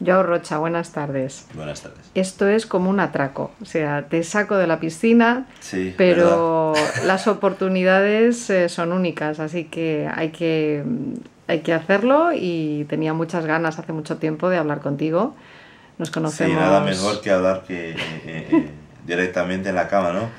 Joao Rocha, buenas tardes. Buenas tardes. Esto es como un atraco, o sea, te saco de la piscina, Sí, ¿verdad? pero las oportunidades son únicas, así que hay que hacerlo y tenía muchas ganas hace mucho tiempo de hablar contigo. Nos Sí, nada mejor conocemos. que hablar directamente en la cama, ¿no?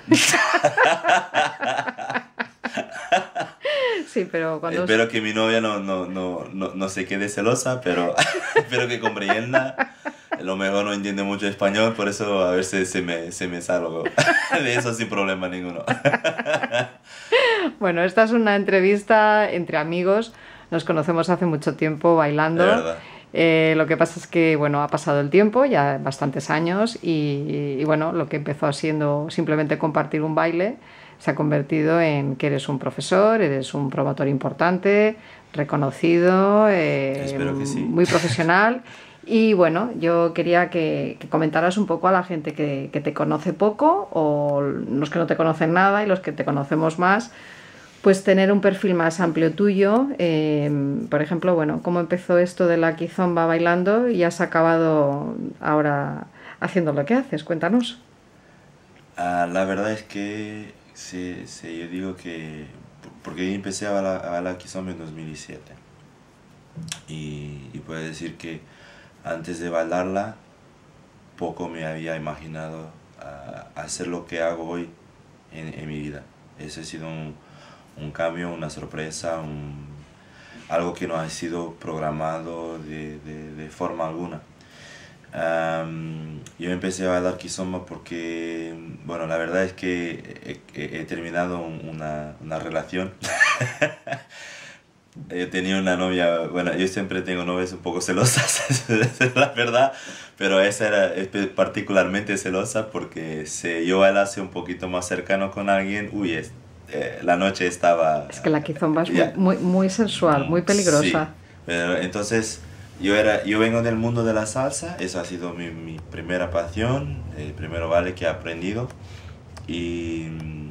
Sí, pero cuando... Espero que mi novia no se quede celosa, pero espero que comprenda. A lo mejor no entiende mucho español, por eso a ver si se me salgo de eso sin problema ninguno. Bueno, esta es una entrevista entre amigos. Nos conocemos hace mucho tiempo De bailando. verdad. Lo que pasa es que, bueno, ha pasado el tiempo, ya bastantes años, y bueno, lo que empezó siendo simplemente compartir un baile se ha convertido en que eres un profesor, eres un promotor importante, reconocido, Espero que sí. muy profesional. Y bueno, yo quería que comentaras un poco a la gente que te conoce poco o los que no te conocen nada y los que te conocemos más, pues tener un perfil más amplio tuyo. Por ejemplo, bueno, cómo empezó esto de la kizomba bailando y has acabado ahora haciendo lo que haces. Cuéntanos. La verdad es que sí, sí, yo digo que... Porque yo empecé a bailar kizomba en 2007. Y puedo decir que antes de bailarla, poco me había imaginado hacer lo que hago hoy en mi vida. Ese ha sido un cambio, una sorpresa, algo que no ha sido programado de forma alguna. Yo empecé a bailar kizomba porque, bueno, la verdad es que he terminado una relación. Yo tenía una novia, bueno, yo siempre tengo novias un poco celosas, esa es la verdad, pero esa era particularmente celosa porque si yo bailase un poquito más cercano con alguien, uy, la noche estaba... Es que la kizomba es muy, ya, muy, muy sensual, muy sí, peligrosa. pero entonces yo vengo del mundo de la salsa, esa ha sido mi primera pasión, el primer baile que he aprendido y...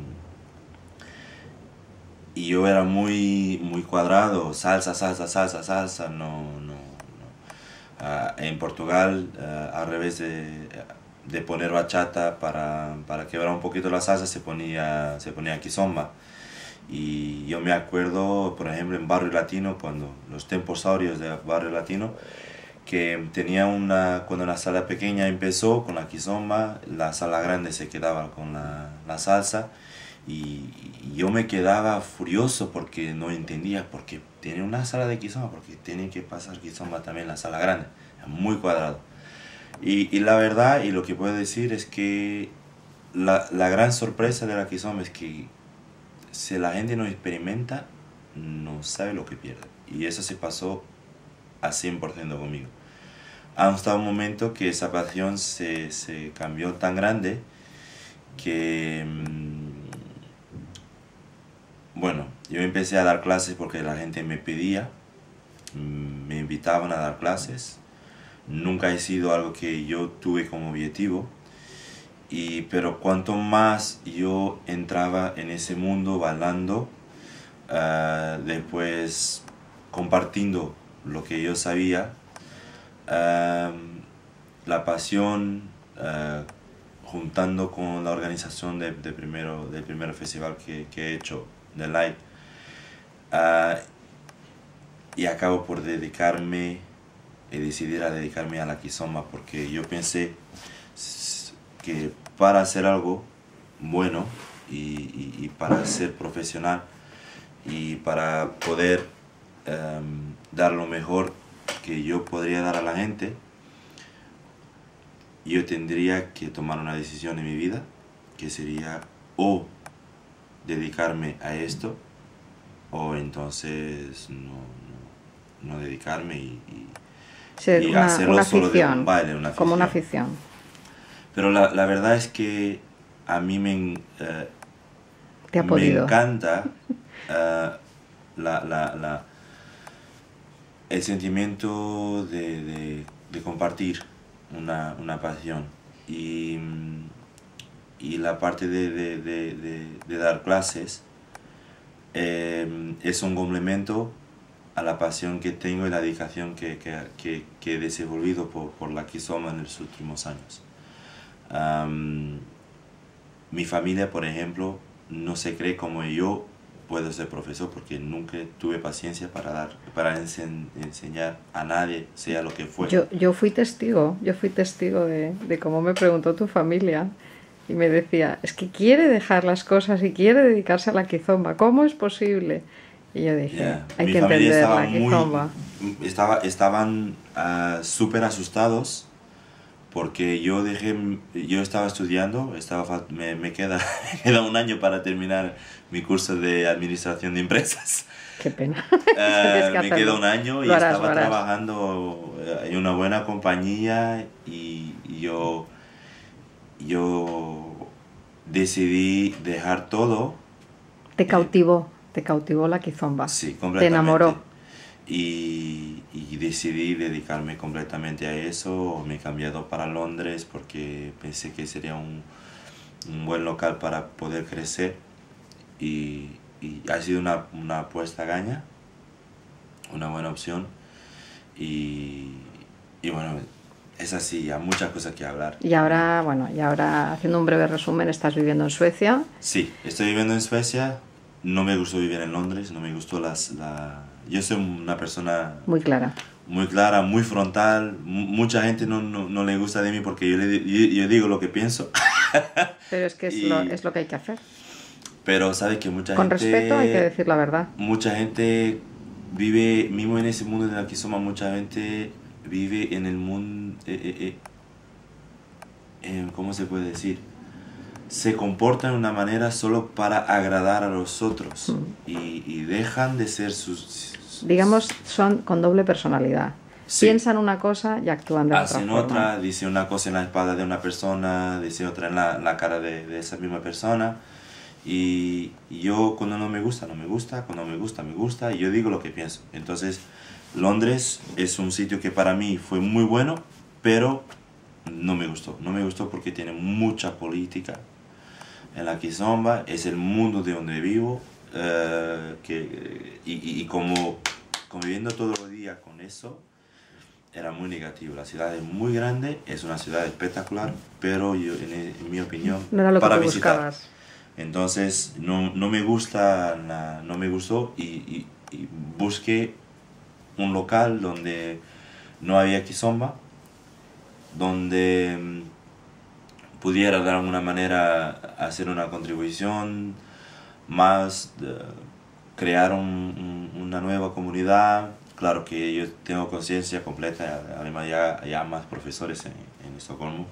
Y yo era muy cuadrado, salsa, salsa, salsa, salsa, no. En Portugal, al revés de poner bachata para quebrar un poquito la salsa, se ponía kizomba. Y yo me acuerdo, por ejemplo, en Barrio Latino, cuando los temposaurios de Barrio Latino, que tenía cuando la sala pequeña empezó con la kizomba, la sala grande se quedaba con la salsa. Y yo me quedaba furioso porque no entendía por qué tiene una sala de kizomba, porque tiene que pasar kizomba también en la sala grande, muy cuadrado. Y la verdad, y lo que puedo decir es que la gran sorpresa de la kizomba es que si la gente no experimenta, no sabe lo que pierde. Y eso se pasó a 100% conmigo. Hasta un momento que esa pasión se cambió tan grande que bueno, yo empecé a dar clases porque la gente me pedía, me invitaban a dar clases. Nunca he sido algo que yo tuve como objetivo. Pero cuanto más yo entraba en ese mundo bailando, después compartiendo lo que yo sabía, ah, la pasión, juntando con la organización del primer festival que he hecho, de Light, ah, y acabo por decidir a dedicarme a la kizomba porque yo pensé que para hacer algo bueno y para ser profesional y para poder dar lo mejor que yo podría dar a la gente, yo tendría que tomar una decisión en mi vida que sería o dedicarme a esto o entonces no dedicarme Ser y una hacerlo solo de un afición, baile, una como una afición. afición. Pero la verdad es que a mí Te ha me podido. encanta eh, la, la, la, el sentimiento de compartir una pasión. Y la parte de dar clases es un complemento a la pasión que tengo y la dedicación que he desenvolvido por la Kizomba en los últimos años. Am, Mi familia, por ejemplo, no se cree como yo puedo ser profesor porque nunca tuve paciencia para enseñar a nadie, sea lo que fue. Yo fui testigo de cómo me preguntó tu familia y me decía, es que quiere dejar las cosas y quiere dedicarse a la Kizomba, ¿cómo es posible? Y yo dije, Yeah. hay Mi que familia entender estaba la Kizomba. estaban súper asustados porque yo estaba estudiando, me queda, me queda un año para terminar mi curso de administración de empresas. Qué pena. Tienes que Me queda hacerlo. un año y Lo harás, estaba lo harás. trabajando en una buena compañía y yo decidí dejar todo. eh, Te cautivó la Kizomba. sí, Te completamente. enamoró. Y decidí dedicarme completamente a eso. Me he cambiado para Londres porque pensé que sería un buen local para poder crecer y ha sido una apuesta gaña, una buena opción y bueno, es así, hay muchas cosas que hablar. Y ahora, bueno, haciendo un breve resumen, estás viviendo en Suecia. Sí, estoy viviendo en Suecia, no me gustó vivir en Londres, no me gustó yo soy una persona Muy clara. muy clara, muy frontal. Mucha gente no le gusta de mí porque yo digo lo que pienso. Pero es que Y- es lo que hay que hacer. pero sabe que mucha Con gente... respeto hay que decir la verdad. Mucha gente vive, mismo en ese mundo de la que somos, mucha gente vive en el mundo... ¿cómo se puede decir? Se comportan de una manera solo para agradar a los otros y dejan de ser Digamos, son con doble personalidad. Sí. Piensan una cosa y actúan de otra Hacen forma. otra, dice una cosa en la espalda de una persona, dice otra en la cara de esa misma persona. Y yo cuando no me gusta, no me gusta, cuando me gusta, me gusta, y yo digo lo que pienso. Entonces, Londres es un sitio que para mí fue muy bueno, pero no me gustó. No me gustó porque tiene mucha política en la Kizomba, es el mundo de donde vivo, y como conviviendo todos los días con eso, era muy negativo. La ciudad es muy grande, es una ciudad espectacular, pero yo, en mi opinión, No era lo que para tú visitar. buscabas. Entonces no me gusta, no me gustó y busqué un local donde no había Kizomba, donde pudiera de alguna manera hacer una contribución más, crear una nueva comunidad. Claro que yo tengo conciencia completa, además ya más profesores en Estocolmo.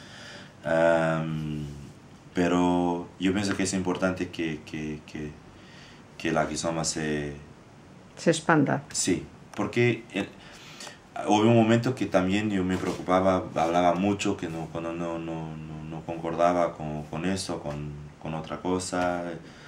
Pero yo pienso que es importante que la Kizomba Se expanda. Sí, porque hubo un momento que también yo me preocupaba, hablaba mucho, que cuando no concordaba con eso, con otra cosa,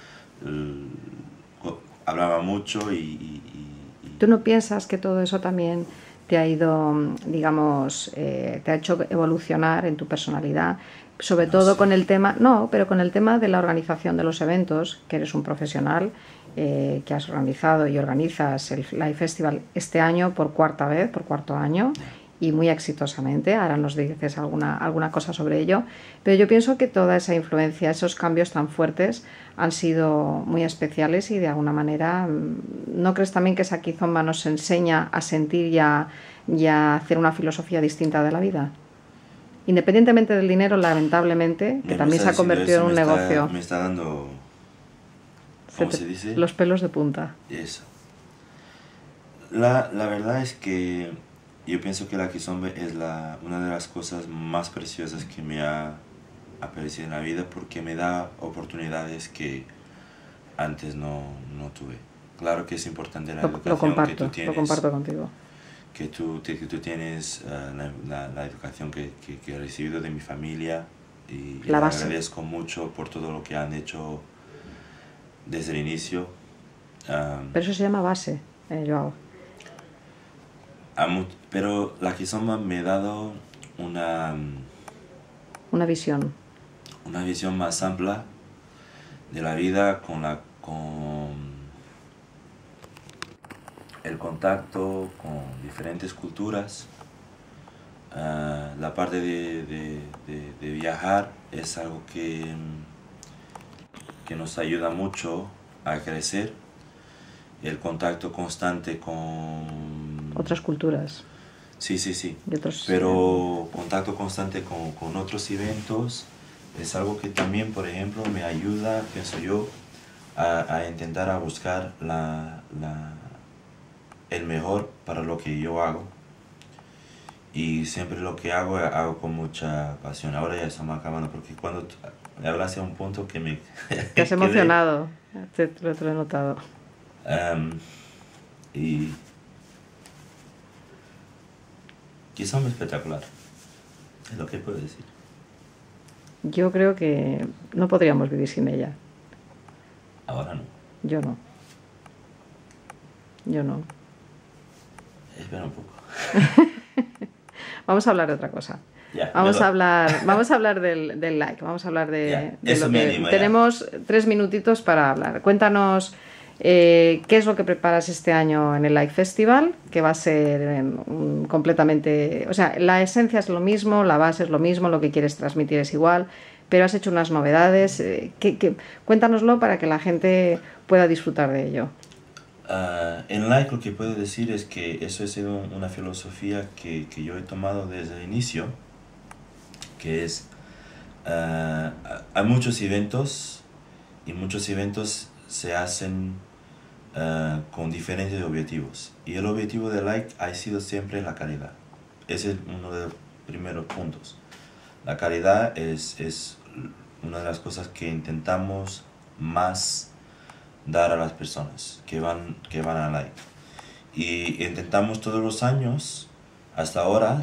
hablaba mucho ¿Tú no piensas que todo eso también te ha ido, digamos, te ha hecho evolucionar en tu personalidad? Sobre todo con el tema, no, pero con el tema de la organización de los eventos, que eres un profesional, que has organizado y organizas el Live Festival este año por cuarto año, y muy exitosamente. Ahora nos dices alguna cosa sobre ello. Pero yo pienso que toda esa influencia, esos cambios tan fuertes han sido muy especiales y de alguna manera, ¿no crees también que esa Kizomba nos enseña a sentir y a hacer una filosofía distinta de la vida? Independientemente del dinero, lamentablemente, que también se ha convertido en un negocio. Me está dando, ¿cómo se dice? Los pelos de punta. Eso. La verdad es que yo pienso que la Kizomba es una de las cosas más preciosas que me ha aparecido en la vida porque me da oportunidades que antes no tuve. Claro que es importante la educación que tú tienes. Lo comparto contigo. Que tú tienes la educación que he recibido de mi familia y les agradezco mucho por todo lo que han hecho desde el inicio. Pero eso se llama base, Joao. Pero la Kizomba me ha dado una visión más amplia de la vida el contacto con diferentes culturas. La parte de viajar es algo que nos ayuda mucho a crecer. El contacto constante con Otras culturas. Sí, sí, sí. Y otros, Pero contacto constante con otros eventos es algo que también, por ejemplo, me ayuda, pienso yo, a intentar a buscar el mejor para lo que yo hago. Y siempre lo que hago con mucha pasión. Ahora ya estamos acabando, porque cuando hablaste a un punto que me... Te has emocionado, te lo he notado. Y quizá muy espectacular, es lo que puedo decir. Yo creo que no podríamos vivir sin ella. Ahora no. Yo no. Yo no. Espera un poco. Vamos a hablar de otra cosa. Ya, vamos a hablar del like. Vamos a hablar de eso lo me que anima, tenemos 3 minutitos para hablar. Cuéntanos qué es lo que preparas este año en el Like Festival, que va a ser completamente... O sea, la esencia es lo mismo, la base es lo mismo, lo que quieres transmitir es igual, pero has hecho unas novedades. Cuéntanoslo para que la gente pueda disfrutar de ello. En Like lo que puedo decir es que eso ha sido una filosofía que yo he tomado desde el inicio, que es, hay muchos eventos y muchos eventos se hacen con diferentes objetivos, y el objetivo de Like ha sido siempre la calidad. Ese es uno de los primeros puntos. La calidad es una de las cosas que intentamos más dar a las personas que van a Like, y intentamos todos los años hasta ahora,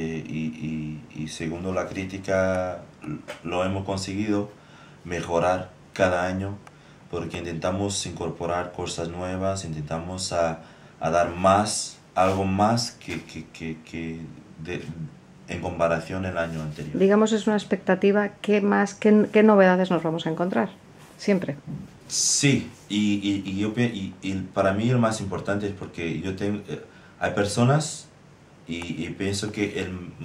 y según la crítica lo hemos conseguido mejorar cada año, porque intentamos incorporar cosas nuevas, intentamos a dar más, algo más que en comparación el año anterior. Digamos, es una expectativa. ¿Qué novedades nos vamos a encontrar? Siempre. Sí, y para mí el más importante es porque yo tengo, hay personas, y pienso que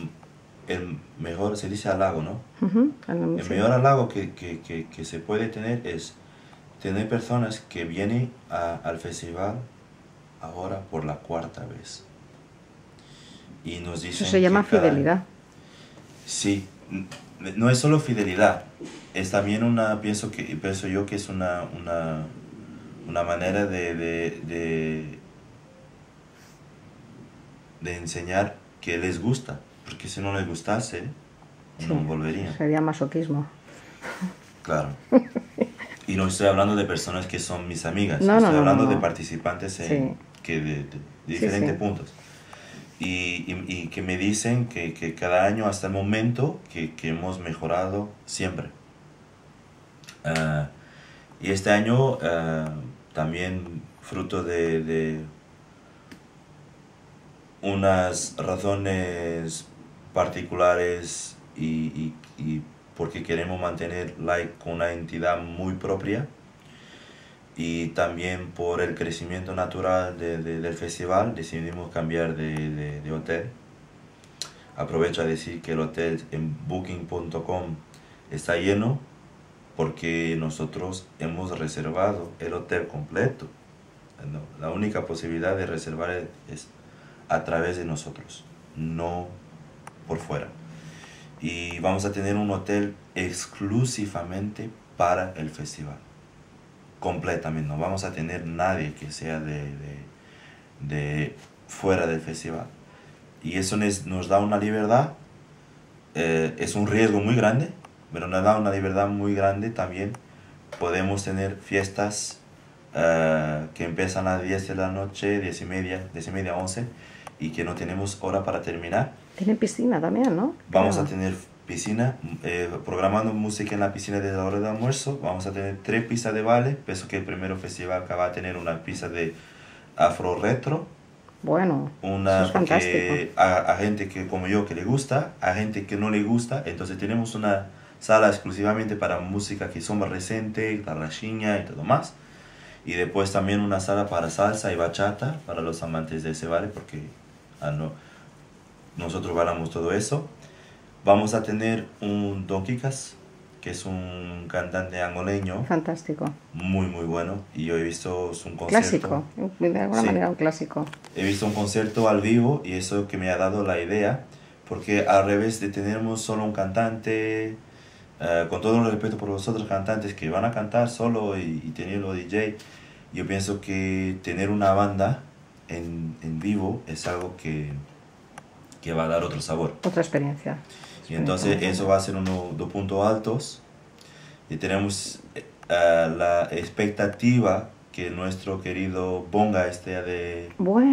el mejor, se dice halago, ¿no? El mejor halago que se puede tener es tener personas que vienen al festival ahora por la 4ª vez. Y nos dicen... Eso se llama fidelidad. Sí, no es solo fidelidad, es también pienso yo que es una manera de enseñar que les gusta, porque si no les gustase, no volverían. Sería masoquismo. Claro. Y no estoy hablando de personas que son mis amigas, estoy hablando de participantes de diferentes puntos. Y que me dicen que cada año hasta el momento que hemos mejorado siempre. Y este año también fruto de unas razones particulares, y porque queremos mantener Like con una entidad muy propia, y también por el crecimiento natural del festival, decidimos cambiar de hotel. Aprovecho a decir que el hotel en booking.com está lleno, porque nosotros hemos reservado el hotel completo. La única posibilidad de reservar es a través de nosotros, no por fuera. Y vamos a tener un hotel exclusivamente para el festival. Completamente, no vamos a tener nadie que sea de fuera del festival, y eso nos da una libertad. Es un riesgo muy grande, pero nos da una libertad muy grande también. Podemos tener fiestas que empiezan a las 10 de la noche, 10:30, 11, y que no tenemos hora para terminar. Tienen piscina también, ¿no? Vamos a tener piscina, programando música en la piscina desde la hora de almuerzo. Vamos a tener 3 pistas de baile. Pienso que el primer festival va a tener una pista de afro retro. Bueno, eso es fantástico. A gente que como yo que le gusta, a gente que no le gusta. Entonces tenemos una sala exclusivamente para música que son más reciente, la rachiña y todo más. Y después también una sala para salsa y bachata para los amantes de ese baile, porque nosotros bailamos todo eso. Vamos a tener un Don Kikas, que es un cantante angoleño. Fantástico. Muy, muy bueno. Y yo he visto un concierto. Clásico, de alguna manera un clásico. He visto un concierto al vivo y eso que me ha dado la idea, porque al revés de tenernos solo un cantante, con todo el respeto por los otros cantantes que van a cantar solo y tenerlo DJ, yo pienso que tener una banda en vivo es algo que va a dar otro sabor. Otra experiencia. Y entonces eso va a ser uno de los puntos altos y tenemos la expectativa que nuestro querido Bonga esté de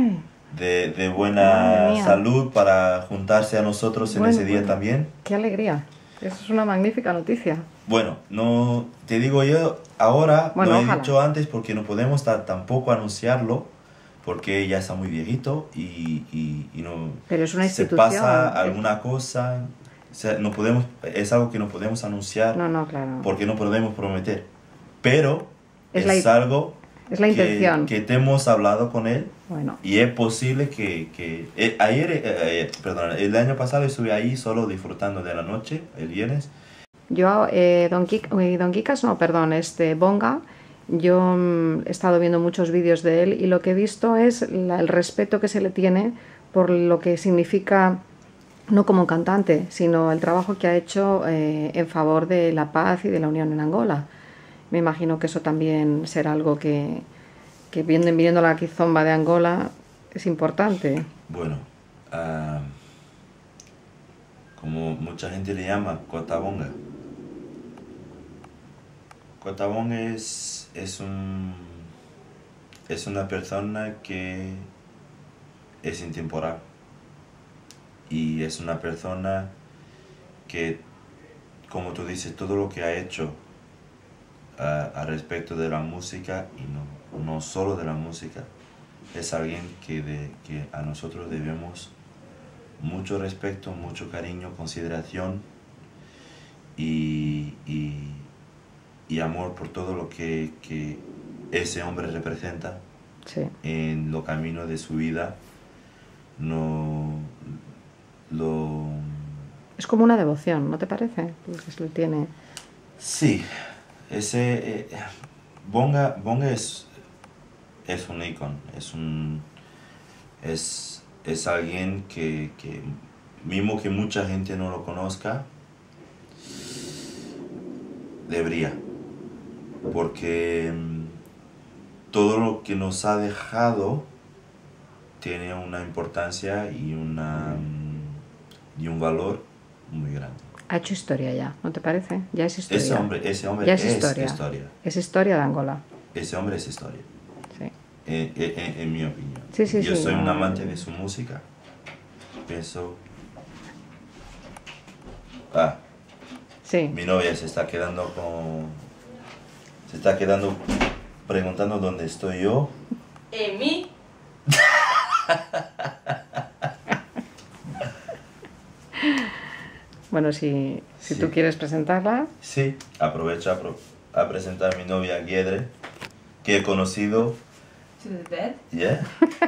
buena salud para juntarse a nosotros en ese día también. ¡Qué alegría! Eso es una magnífica noticia. Bueno, no te digo yo ahora, lo he ojalá. dicho antes porque no podemos tampoco anunciarlo porque ya está muy viejito y no. Pero es una se institución. pasa alguna cosa. O sea, no podemos, es algo que no podemos anunciar claro. porque no podemos prometer. Pero es algo es la intención. que te hemos hablado con él. Bueno. Y es posible que el año pasado estuve ahí solo disfrutando de la noche, el viernes. Yo, Don Kikas, no, perdón, Bonga, yo he estado viendo muchos vídeos de él y lo que he visto es el respeto que se le tiene por lo que significa, no como cantante, sino el trabajo que ha hecho en favor de la paz y de la unión en Angola. Me imagino que eso también será algo que viendo la Kizomba de Angola es importante. Bueno, como mucha gente le llama, Cotabonga. Cotabonga es una persona que es intemporal. Y es una persona que, como tú dices, todo lo que ha hecho a respecto de la música, y no solo de la música, es alguien que a nosotros debemos mucho respeto, mucho cariño, consideración y amor por todo lo que ese hombre representa. Sí. En los caminos de su vida. Es como una devoción, ¿no te parece? Que se lo tiene. Sí, Bonga es un ícono, es alguien que mismo que mucha gente no lo conozca, debería, porque todo lo que nos ha dejado tiene una importancia y un valor muy grande. Ha hecho historia ya, ¿no te parece? Ya es historia. Ese hombre ya es historia. Es historia de Angola. Ese hombre es historia. Sí. En mi opinión. Sí, Yo soy un amante de su música. Pienso... Sí. Mi novia se está quedando preguntando dónde estoy yo. ¿En mí? Bueno, si tú quieres presentarla. Sí, aprovecho a presentar a mi novia Giedre, que he conocido. To the bed. Yeah.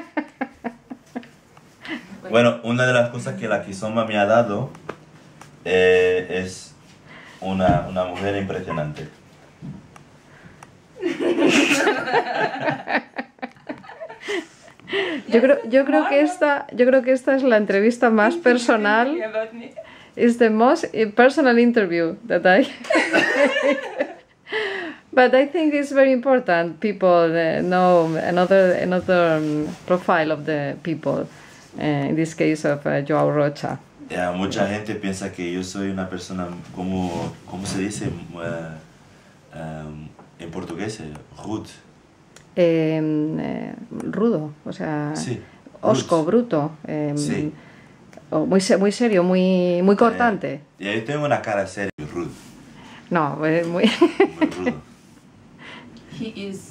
Bueno, una de las cosas que la Kizomba me ha dado es una mujer impresionante. Yo creo que esta es la entrevista más personal. It's the most personal interview that I. But I think it's very important. People know another profile of the people. In this case of Joao Rocha. Mucha gente piensa que yo soy una persona ¿cómo se dice en portugués? Rude. Rudo, o sea, sí, osco, bruto, sí. Muy serio, muy cortante. Yo tengo una cara seria y rude. No, muy... Muy rudo. He is...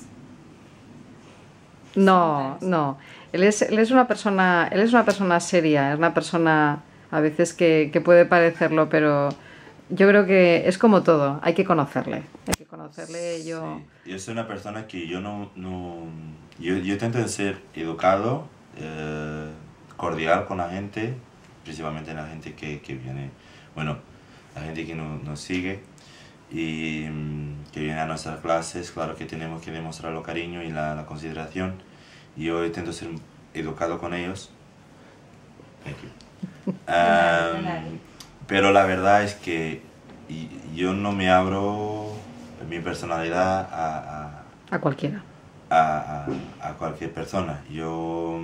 No. Él es una persona seria, es una persona a veces que puede parecerlo, pero yo creo que es como todo, hay que conocerle. conocerle yo... Sí. Yo soy una persona que yo yo intento de ser educado, cordial con la gente, principalmente la gente que viene, bueno, la gente que nos sigue y que viene a nuestras clases. Claro que tenemos que demostrarlo cariño y la consideración. Y yo intento ser educado con ellos. Thank you. Pero la verdad es que yo no me abro mi personalidad A cualquiera. a cualquier persona. Yo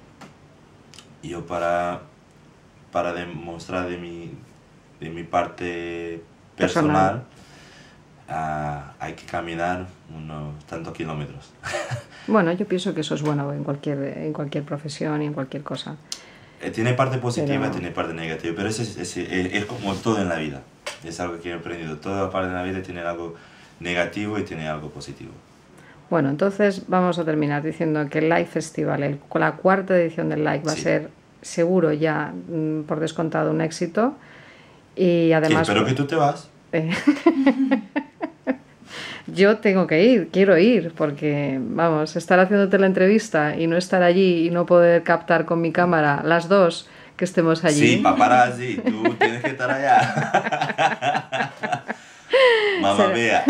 para demostrar de mi parte personal, hay que caminar unos tantos kilómetros. Bueno, yo pienso que eso es bueno en cualquier profesión y en cualquier cosa. Tiene parte positiva, Pero... tiene parte negativa, pero es como todo en la vida. Es algo que he aprendido. Toda parte de la vida tiene algo negativo y tiene algo positivo. Bueno, entonces vamos a terminar diciendo que el Live Festival, la cuarta edición del Live, va a ser seguro ya, por descontado, un éxito. Y además... Espero que tú te vas. Yo tengo que ir, quiero ir, porque, vamos, estar haciéndote la entrevista y no estar allí y no poder captar con mi cámara las dos que estemos allí. Sí, paparazzi, tú tienes que estar allá. Mamma mía.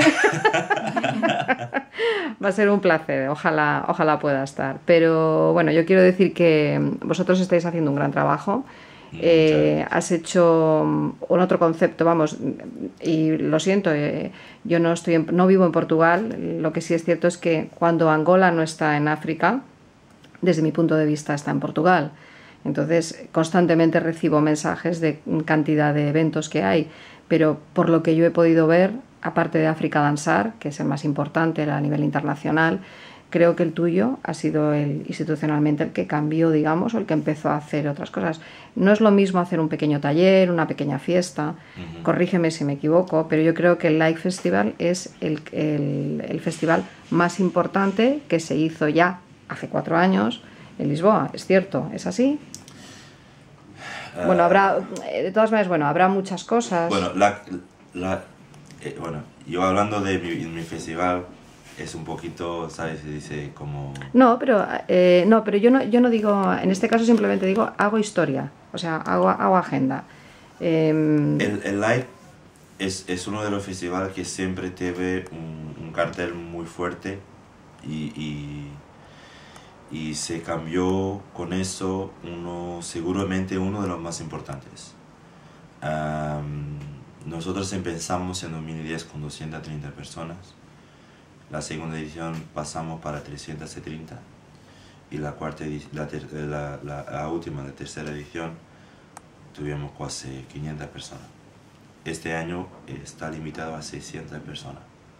Va a ser un placer, ojalá pueda estar. Pero bueno, yo quiero decir que vosotros estáis haciendo un gran trabajo. Has hecho un otro concepto, vamos, y lo siento, yo no vivo en Portugal. Lo que sí es cierto es que cuando Angola no está en África, desde mi punto de vista está en Portugal. Entonces constantemente recibo mensajes de cantidad de eventos que hay, pero por lo que yo he podido ver, aparte de África Dansar, que es el más importante a nivel internacional, creo que el tuyo ha sido institucionalmente el que cambió, digamos, o el que empezó a hacer otras cosas. No es lo mismo hacer un pequeño taller, una pequeña fiesta, corrígeme si me equivoco, pero yo creo que el Live Festival es el festival más importante que se hizo ya hace 4 años en Lisboa. ¿Es cierto? ¿Es así? Bueno, de todas maneras, habrá muchas cosas. Bueno, bueno, yo hablando de mi festival, es un poquito, ¿sabes? Se dice como... No, pero yo no digo, en este caso simplemente digo, hago historia, o sea, hago agenda. El Live es uno de los festivales que siempre tiene un cartel muy fuerte y se cambió con eso seguramente uno de los más importantes. Nosotros empezamos en 2010 con 230 personas. La segunda edición pasamos para 330 y la última, la tercera edición, tuvimos casi 500 personas. Este año está limitado a 600 personas.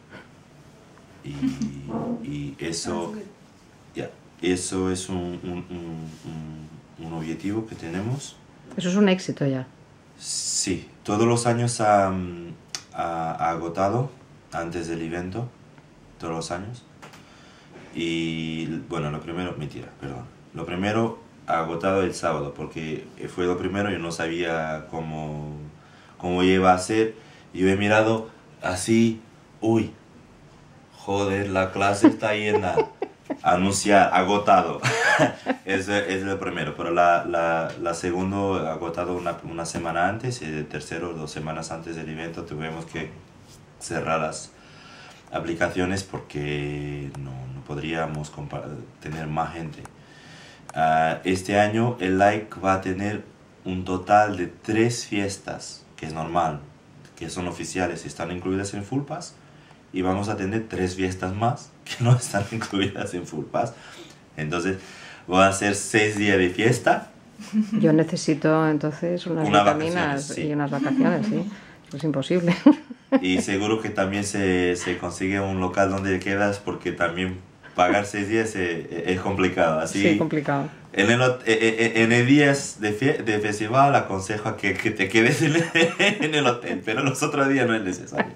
Y eso, eso es un objetivo que tenemos. Eso es un éxito ya. Sí, todos los años ha agotado antes del evento. Todos los años. Y bueno, lo primero agotado el sábado, porque fue lo primero, yo no sabía cómo iba a ser. Yo he mirado así, uy, joder, la clase está llena. Anunciar, agotado. es lo primero, pero la segunda agotado una semana antes y el tercero 2 semanas antes del evento tuvimos que cerrar las aplicaciones porque no podríamos tener más gente. Este año el Like va a tener un total de 3 fiestas, que es normal, que son oficiales y están incluidas en Full Pass, y vamos a tener 3 fiestas más que no están incluidas en Full Pass. Entonces van a ser 6 días de fiesta. Yo necesito entonces unas vitaminas y unas vacaciones, sí. Eso es imposible. Y seguro que también se consigue un local donde quedas, porque también pagar 6 días es complicado. Así, sí, complicado. En el días de festival aconsejo a que te quedes en el hotel, pero los otros días no es necesario.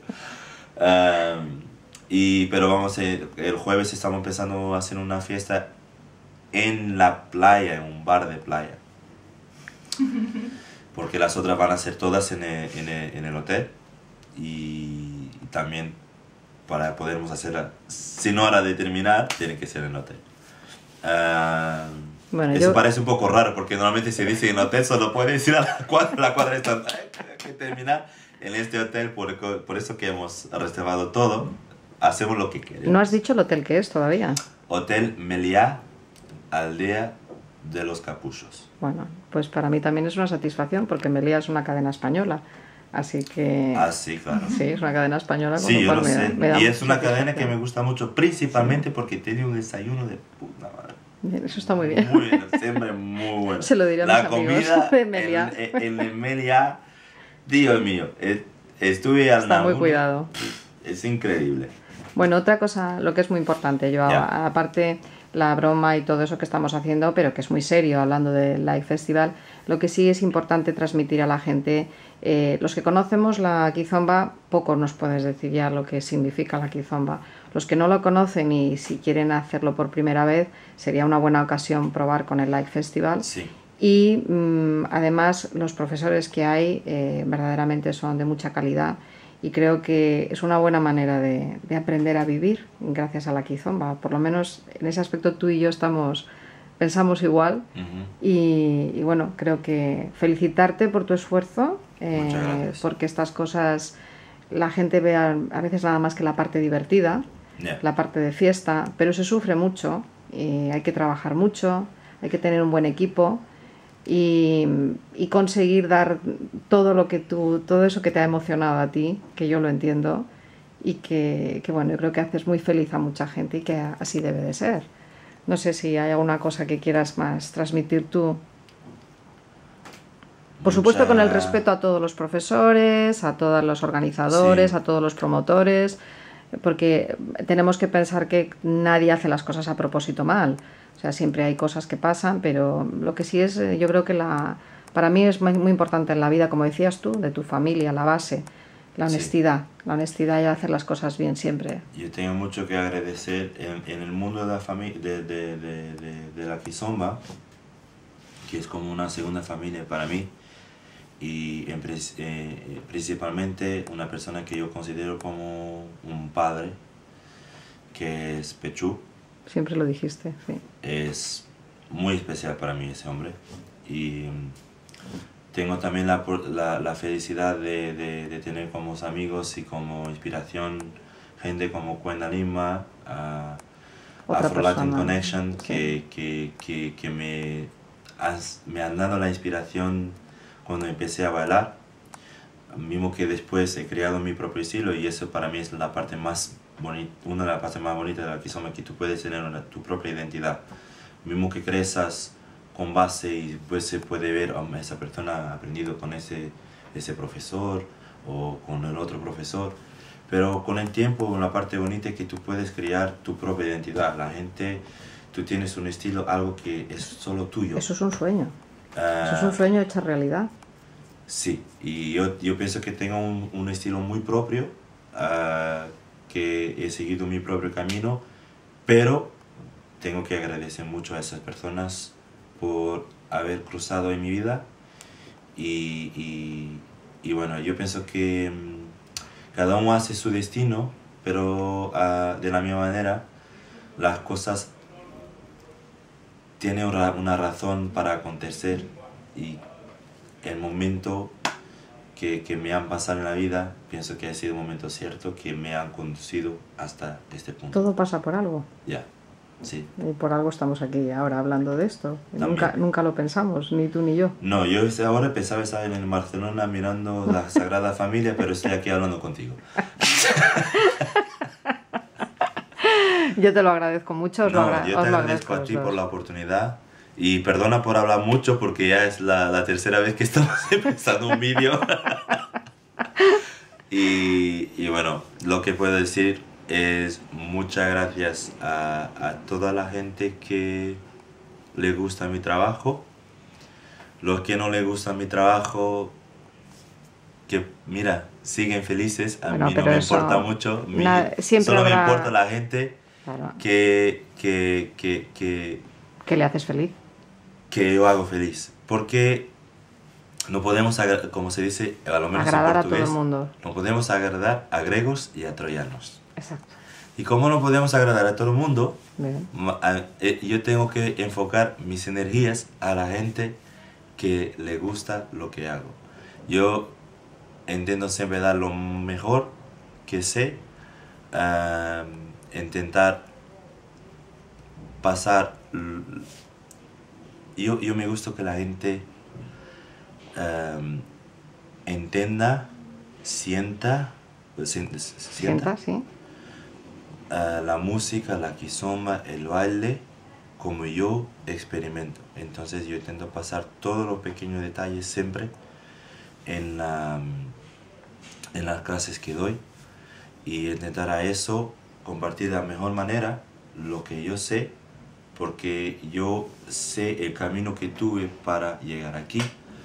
Pero vamos, el jueves estamos empezando a hacer una fiesta en la playa, en un bar de playa. Porque las otras van a ser todas en el hotel. Y también para podermos hacerla. Si no era de terminar, tiene que ser en hotel. Bueno, eso parece un poco raro porque normalmente se dice en hotel solo puedes ir a la cuadra está, hay que terminar en este hotel, por eso que hemos reservado todo, hacemos lo que queremos. No has dicho el hotel que es todavía. Hotel Meliá, Aldea de los Capuchos. Bueno, pues para mí también es una satisfacción porque Meliá es una cadena española, así que... Ah, sí, claro. Sí, es una cadena española. Sí, yo lo sé. Y es una cadena satisfacción. que me gusta mucho, principalmente porque tiene un desayuno de puta madre. Bien, eso está muy bien. Muy bueno, siempre muy bueno. Se lo diré a la mis amigos comida de Meliá. en el Meliá, Dios mío, estuve al Está muy Nauru, cuidado. es increíble. Bueno, otra cosa, lo que es muy importante, yo Ya. aparte la broma y todo eso que estamos haciendo, pero que es muy serio hablando del Live Festival, lo que sí es importante transmitir a la gente, los que conocemos la Kizomba, poco nos puedes decir ya lo que significa la Kizomba. Los que no lo conocen y si quieren hacerlo por primera vez, sería una buena ocasión probar con el Live Festival. Sí. Y además los profesores que hay verdaderamente son de mucha calidad y creo que es una buena manera de aprender a vivir gracias a la Kizomba. Por lo menos en ese aspecto tú y yo pensamos igual. Y bueno, creo que felicitarte por tu esfuerzo, Muchas gracias. porque estas cosas la gente ve a veces nada más que la parte divertida, Yeah. la parte de fiesta, pero se sufre mucho y hay que trabajar mucho, hay que tener un buen equipo y conseguir dar todo eso que te ha emocionado a ti, que yo lo entiendo y que bueno, yo creo que haces muy feliz a mucha gente y que así debe de ser. No sé si hay alguna cosa que quieras más transmitir tú. Por supuesto con el respeto a todos los profesores, a todos los organizadores, Sí. a todos los promotores, porque tenemos que pensar que nadie hace las cosas a propósito mal. O sea, siempre hay cosas que pasan, pero lo que sí es, yo creo que para mí es muy importante en la vida, como decías tú, de tu familia, la base, la honestidad. Sí. La honestidad y hacer las cosas bien siempre. Yo tengo mucho que agradecer en el mundo de la familia de la Kizomba, que es como una segunda familia para mí. Y principalmente una persona que yo considero como un padre, que es Pechu. Siempre lo dijiste, sí. Es muy especial para mí ese hombre. Y tengo también la felicidad de tener como amigos y como inspiración gente como Cuenda Lima, Afro Latin Connection, sí. que me han dado la inspiración cuando empecé a bailar, mismo que después he creado mi propio estilo y eso para mí es la parte más bonita, una de las partes más bonitas de la Kizomba, que tú puedes tener tu propia identidad, mismo que crezas con base y después se puede ver esa persona ha aprendido con ese profesor o con el otro profesor, pero con el tiempo la parte bonita es que tú puedes crear tu propia identidad, la gente, tú tienes un estilo, algo que es solo tuyo. Eso es un sueño. Eso es un sueño hecho realidad. Sí, y yo pienso que tengo un estilo muy propio, que he seguido mi propio camino, pero tengo que agradecer mucho a esas personas por haber cruzado en mi vida y bueno, yo pienso que cada uno hace su destino, pero de la misma manera las cosas tiene una razón para acontecer y el momento que me han pasado en la vida, pienso que ha sido un momento cierto que me han conducido hasta este punto. Todo pasa por algo. Ya, sí. Y por algo estamos aquí ahora hablando de esto. Nunca lo pensamos, ni tú ni yo. No, yo ahora pensaba estar en Barcelona mirando la Sagrada Familia, pero estoy aquí hablando contigo. Yo te lo agradezco mucho. Yo te agradezco a ti por la oportunidad y perdona por hablar mucho porque ya es la tercera vez que estamos empezando un vídeo. y bueno, lo que puedo decir es muchas gracias a toda la gente que le gusta mi trabajo. Los que no le gusta mi trabajo, que mira, siguen felices, a mí no me importa mucho, solo me importa la gente. Claro. Que le haces feliz. Que yo hago feliz. Porque no podemos, como se dice, a lo menos agradar en portugués, a todo el mundo. no podemos agradar a griegos y a troyanos. Exacto. Y como no podemos agradar a todo el mundo, Bien. yo tengo que enfocar mis energías a la gente que le gusta lo que hago. Yo intento siempre dar lo mejor que sé, intentar pasar. Yo me gusta que la gente entienda, sienta Sí. la música, la kizomba, el baile, como yo experimento. Entonces yo intento pasar todos los pequeños detalles siempre en las clases que doy y intentar a eso compartir de la mejor manera lo que yo sé, porque yo sé el camino que tuve para llegar aquí.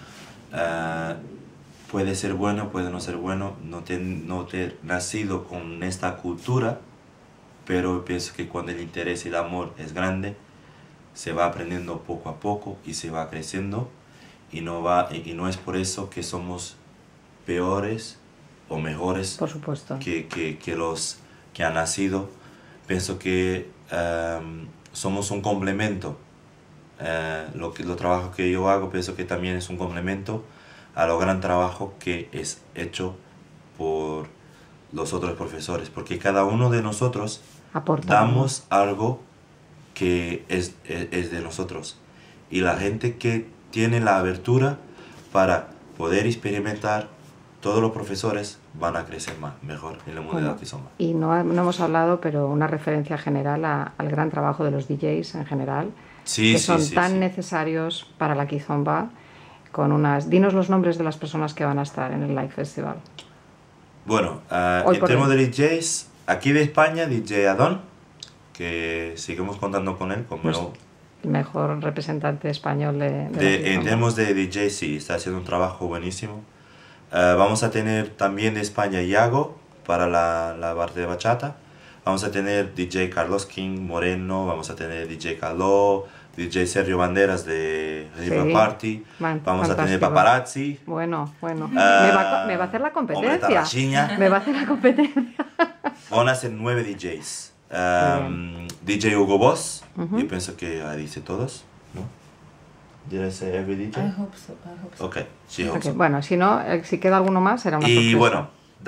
Puede ser bueno, puede no ser bueno, no te he nacido con esta cultura, pero pienso que cuando el interés y el amor es grande, se va aprendiendo poco a poco y se va creciendo, y no es por eso que somos peores o mejores Por supuesto. que los que han nacido. Pienso que somos un complemento. Los trabajos que yo hago pienso que también es un complemento a lo gran trabajo que es hecho por los otros profesores, porque cada uno de nosotros Aporta. damos algo que es de nosotros, y la gente que tiene la abertura para poder experimentar, todos los profesores van a crecer mejor en el mundo de la kizomba. Y no hemos hablado, pero una referencia general al gran trabajo de los DJs en general, que son tan necesarios para la kizomba. Dinos los nombres de las personas que van a estar en el Live Festival. Bueno, en términos de DJs, aquí de España, DJ Adon, que seguimos contando con él como el mejor representante español de en términos de DJ, sí, está haciendo un trabajo buenísimo. Vamos a tener también de España Iago para la parte de bachata. Vamos a tener DJ Carlos King Moreno, vamos a tener DJ Caló, DJ Sergio Banderas de River Party, vamos a tener Paparazzi. Bueno, me va a hacer la competencia. Me va a hacer la competencia. Van a ser 9 DJs. DJ Hugo Boss, yo pienso que dice todos, ¿no? Did I say every DJ? I hope so. Okay, she hopes so. Bueno, si no, si queda alguno más será una sorpresa. Y bueno,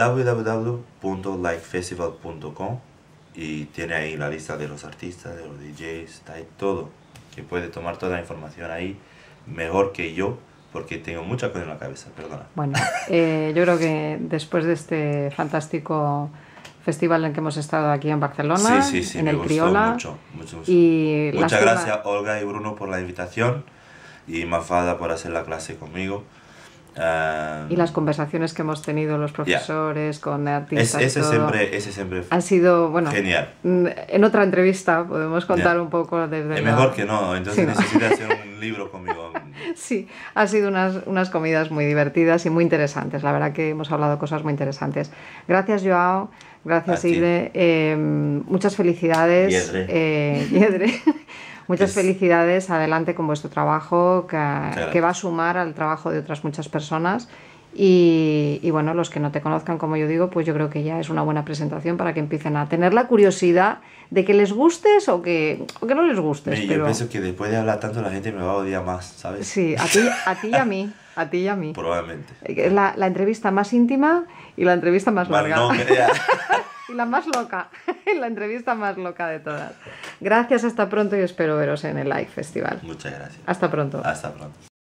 www.livefestival.com, y tiene ahí la lista de los artistas, de los DJs, está ahí todo, que puede tomar toda la información ahí mejor que yo, porque tengo mucha cosa en la cabeza, perdona. Bueno, yo creo que después de este fantástico festival en que hemos estado aquí en Barcelona, sí, en me el gustó Criolla. Mucho. Y muchas gracias Olga y Bruno por la invitación, y Mafalda por hacer la clase conmigo. Y las conversaciones que hemos tenido los profesores con artistas. Ese siempre han sido, bueno, genial. En otra entrevista podemos contar un poco desde mejor que no, entonces necesitas hacer un libro conmigo. Sí, han sido unas comidas muy divertidas y muy interesantes. La verdad que hemos hablado cosas muy interesantes. Gracias, Joao. Gracias, Igre. Muchas felicidades. Yedre. Muchas felicidades, adelante con vuestro trabajo, que va a sumar al trabajo de otras muchas personas. Y bueno, los que no te conozcan, como yo digo, pues yo creo que ya es una buena presentación para que empiecen a tener la curiosidad de que les gustes o que no les gustes. Yo pienso que después de hablar tanto la gente me va a odiar más, ¿sabes? Sí, a ti y a mí. A ti y a mí. Probablemente. Es la entrevista más íntima y la entrevista más larga. No, y la más loca, la entrevista más loca de todas. Gracias, hasta pronto, y espero veros en el Live Festival. Muchas gracias. Hasta pronto. Hasta pronto.